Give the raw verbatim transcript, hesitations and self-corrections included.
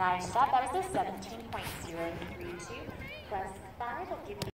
Nice job. That was a seventeen point zero three two plus five. I'll give you